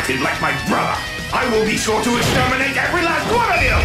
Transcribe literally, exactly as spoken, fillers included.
acted like my brother. I will be sure to exterminate every last one of you!